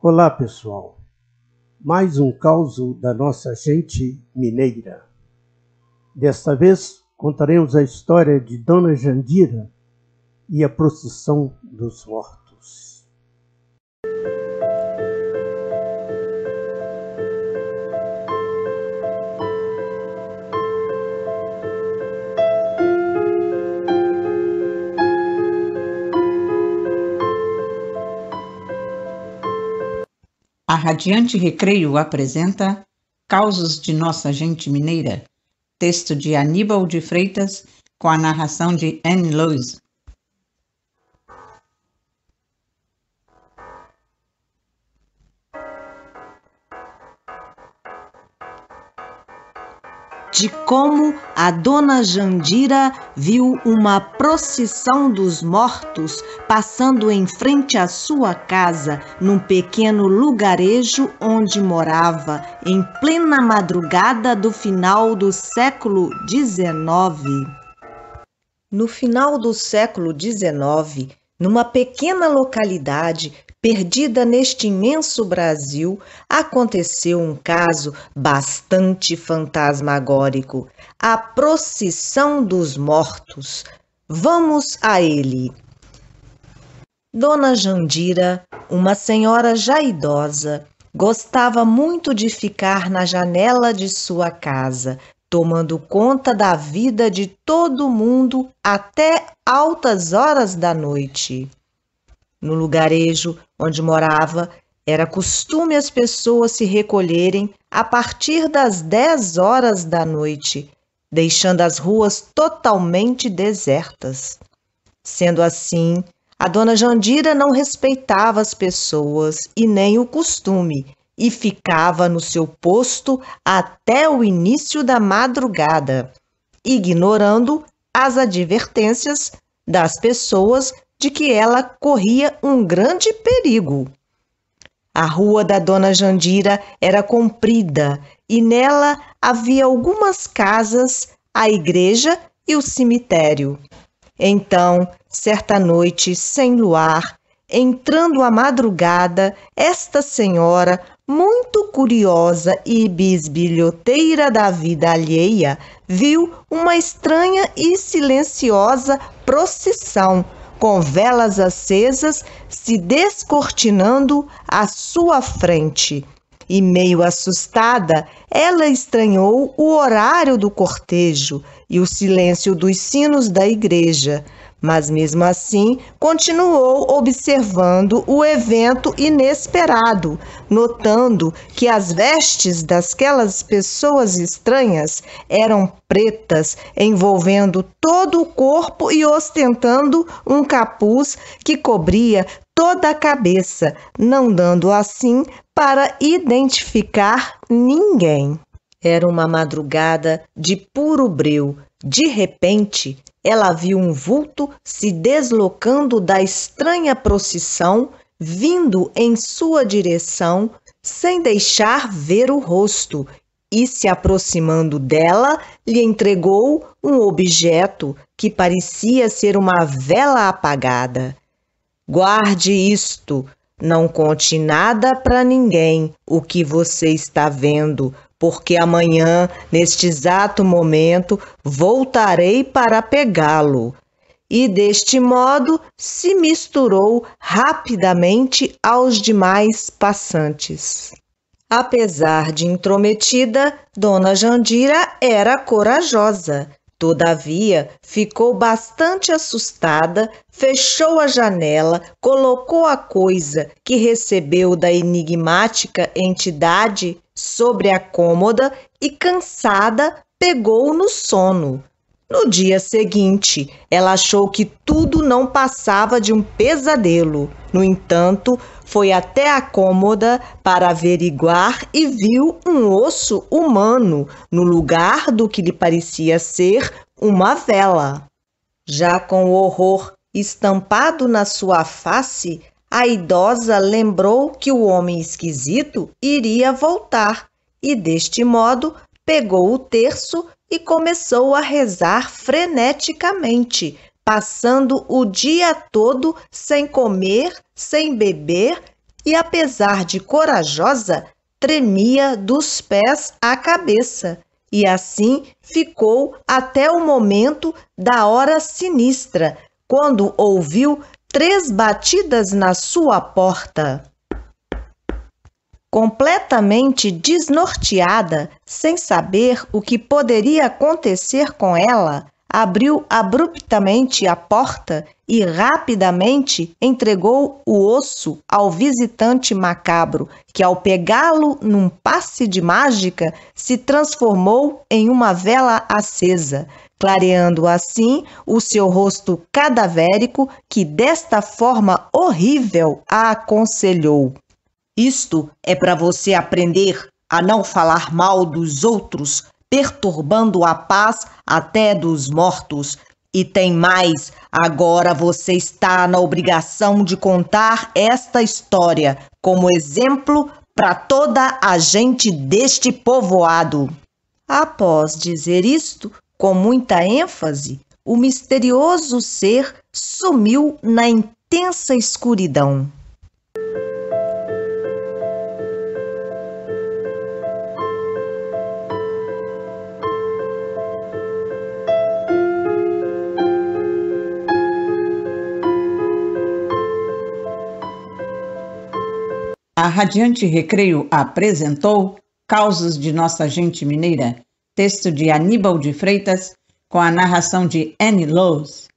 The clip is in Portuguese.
Olá pessoal, mais um causo da nossa gente mineira. Desta vez contaremos a história de Dona Jandira e a procissão dos mortos. A Radiante Recreio apresenta Causos de Nossa Gente Mineira, texto de Aníbal de Freitas, com a narração de Anne Lois. De como a Dona Jandira viu uma procissão dos mortos passando em frente à sua casa, num pequeno lugarejo onde morava, em plena madrugada do final do século XIX. No final do século XIX, numa pequena localidade perdida neste imenso Brasil, aconteceu um caso bastante fantasmagórico, a procissão dos mortos. Vamos a ele. Dona Jandira, uma senhora já idosa, gostava muito de ficar na janela de sua casa, tomando conta da vida de todo mundo até altas horas da noite. No lugarejo onde morava, era costume as pessoas se recolherem a partir das 10 horas da noite, deixando as ruas totalmente desertas. Sendo assim, a Dona Jandira não respeitava as pessoas e nem o costume, e ficava no seu posto até o início da madrugada, ignorando as advertências das pessoas de que ela corria um grande perigo. A rua da Dona Jandira era comprida e nela havia algumas casas, a igreja e o cemitério. Então, certa noite, sem luar, entrando a madrugada, esta senhora, muito curiosa e bisbilhoteira da vida alheia, viu uma estranha e silenciosa procissão, com velas acesas, se descortinando à sua frente. E meio assustada, ela estranhou o horário do cortejo e o silêncio dos sinos da igreja, mas mesmo assim continuou observando o evento inesperado, notando que as vestes daquelas pessoas estranhas eram pretas, envolvendo todo o corpo e ostentando um capuz que cobria toda a cabeça, não dando assim para identificar ninguém. Era uma madrugada de puro breu. De repente, ela viu um vulto se deslocando da estranha procissão, vindo em sua direção, sem deixar ver o rosto, e se aproximando dela, lhe entregou um objeto que parecia ser uma vela apagada. Guarde isto, não conte nada para ninguém o que você está vendo, porque amanhã, neste exato momento, voltarei para pegá-lo. E deste modo se misturou rapidamente aos demais passantes. Apesar de intrometida, Dona Jandira era corajosa. Todavia, ficou bastante assustada, fechou a janela, colocou a coisa que recebeu da enigmática entidade sobre a cômoda e, cansada, pegou no sono. No dia seguinte, ela achou que tudo não passava de um pesadelo. No entanto, foi até a cômoda para averiguar e viu um osso humano no lugar do que lhe parecia ser uma vela. Já com o horror estampado na sua face, a idosa lembrou que o homem esquisito iria voltar e, deste modo, pegou o terço e começou a rezar freneticamente, passando o dia todo sem comer, sem beber e, apesar de corajosa, tremia dos pés à cabeça, e assim ficou até o momento da hora sinistra, quando ouviu 3 batidas na sua porta. Completamente desnorteada, sem saber o que poderia acontecer com ela, abriu abruptamente a porta e rapidamente entregou o osso ao visitante macabro, que, ao pegá-lo num passe de mágica, se transformou em uma vela acesa, clareando assim o seu rosto cadavérico, que desta forma horrível a aconselhou: "Isto é para você aprender a não falar mal dos outros, perturbando a paz até dos mortos. E tem mais, agora você está na obrigação de contar esta história como exemplo para toda a gente deste povoado." Após dizer isto, com muita ênfase, o misterioso ser sumiu na intensa escuridão. A Radiante Recreio apresentou Causos de Nossa Gente Mineira, texto de Aníbal de Freitas, com a narração de Annie Loos.